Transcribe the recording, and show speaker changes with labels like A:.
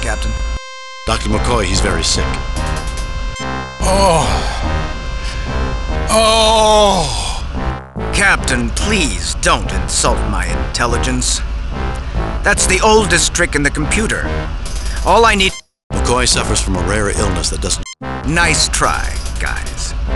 A: Captain?
B: Dr. McCoy, he's very sick.
A: Oh. Captain, please don't insult my intelligence. That's the oldest trick in the computer. All I need...
B: McCoy suffers from a rare illness that doesn't...
A: Nice try, guys.